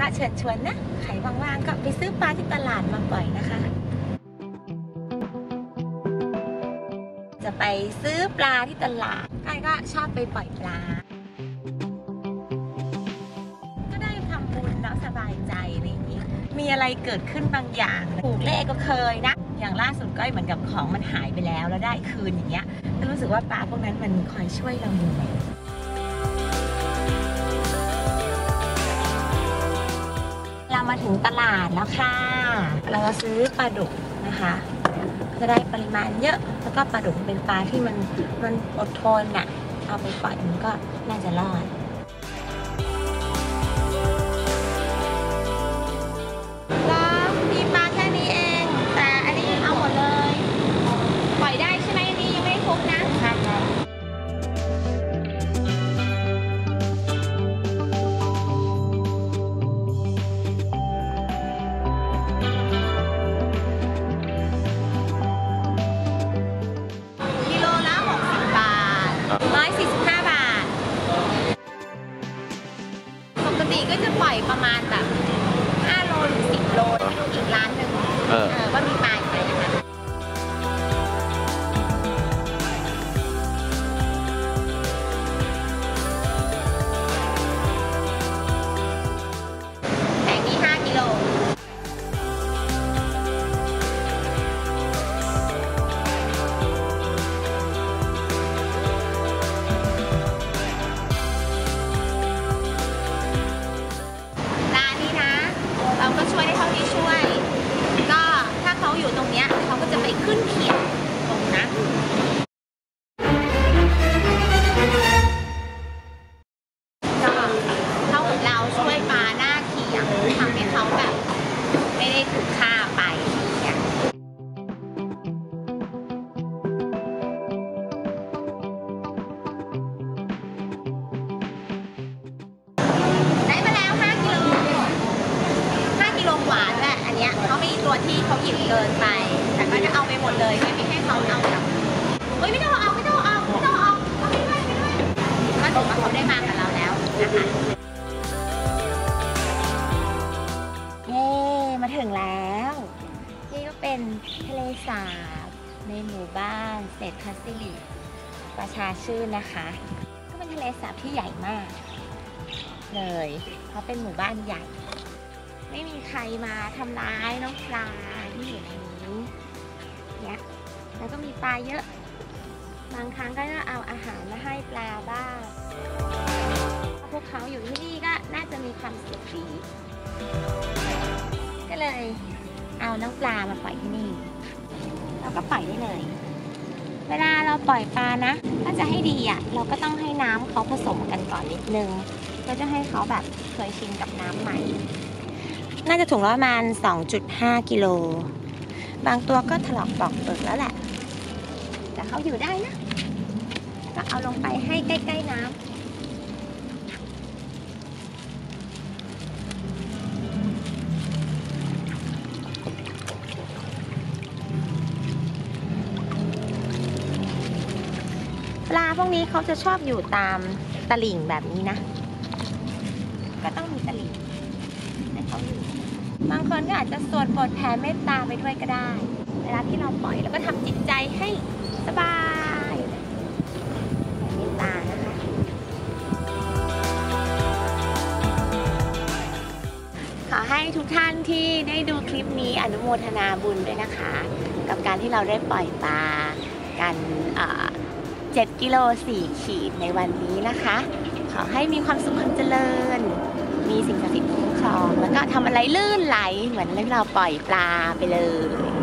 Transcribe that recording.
เชิญชวนนะใครว่างๆก็ไปซื้อปลาที่ตลาดมาปล่อยนะคะจะไปซื้อปลาที่ตลาดใครก็ชอบไปปล่อยปลาก็ได้ทำบุญเนาะสบายใจอะไรอย่างนี้มีอะไรเกิดขึ้นบางอย่างถูกเลขก็เคยนะอย่างล่าสุดก็เหมือนกับของมันหายไปแล้วได้คืนอย่างเงี้ยก็รู้สึกว่าปลาพวกนั้นมันคอยช่วยเราอยู่เรามาถึงตลาดแล้วค่ะเราซื้อปลาดุกนะคะจะได้ปริมาณเยอะแล้วก็ปลาดุกเป็นปลาที่มันอดทนน่ะเอาไปปล่อยมันก็น่าจะรอดแล้วมีปลาแค่นี้เองแต่อันนี้เอาหมดเลยปล่อยได้ใช่ไหมอันนี้ยังไม่ครบนะครับก็จะปล่อยประมาณแบบ5 โลหรือ10 โลไม่รู้อีกร้านหนึ่งว่ามีปลาอะไรนะคะแผงนี้5 กิโลเราก็ช่วยได้เท่าที่ช่วยก็ถ้าเขาอยู่ตรงเนี้ยเขาก็จะไปขึ้นเขียงตรงนั้นก็เท่ากับเราช่วยปลาหน้าเขียงทำให้เขาแบบไม่ได้ถูกฆ่าไปเนี่ยได้มาแล้ว5 กิโลกว่าด้วยอันเนี้ยเขามีตัวที่เขาหยิบเกินไปแต่ก็จะเอาไปหมดเลยไม่ให้เขาเอาแบบเฮ้ยไม่ต้องเอาเอาไปด้วยก็ถือว่าเขาได้มากับเราแล้วนะคะเย้มาถึงแล้วนี่ก็เป็นทะเลสาบในหมู่บ้านเศรษฐศิริประชาชื่นนะคะก็เป็นทะเลสาบที่ใหญ่มากเลยเพราะเป็นหมู่บ้านใหญ่ไม่มีใครมาทำร้ายน้องปลาที่อยู่ในนี้เนี่ยแล้วก็มีปลาเยอะบางครั้งก็จะเอาอาหารมาให้ปลาบ้างพวกเขาอยู่ที่นี่ก็น่าจะมีความสุขดีก็เลยเอาน้องปลามาปล่อยที่นี่เราก็ปล่อยได้เลยเวลาเราปล่อยปลานะถ้าจะให้ดีอ่ะเราก็ต้องให้น้ำเขาผสมกันก่อนนิดนึงก็จะให้เขาแบบเคยชินกับน้ำใหม่น่าจะถุงละประมาณ 2.5 กิโลบางตัวก็ถลอกปอกเปลือกแล้วแหละแต่เขาอยู่ได้นะก็เอาลงไปให้ใกล้ๆน้ำปลาพวกนี้เขาจะชอบอยู่ตามตลิ่งแบบนี้นะก็ต้องมีตลิ่งให้เขาอยู่บางคนก็อาจจะสวดบทแผ่เมตตาไปด้วยก็ได้เวลาที่เราปล่อยแล้วก็ทำจิตใจให้สบายแผ่เมตตานะคะขอให้ทุกท่านที่ได้ดูคลิปนี้อนุโมทนาบุญด้วยนะคะกับการที่เราได้ปล่อยปลากัน7 กิโล 4 ขีดในวันนี้นะคะขอให้มีความสุขความเจริญมีสิ่งศักดิ์สิทธิ์คุ้มครองแล้วก็ทำอะไรลื่นไหลเหมือนเราปล่อยปลาไปเลย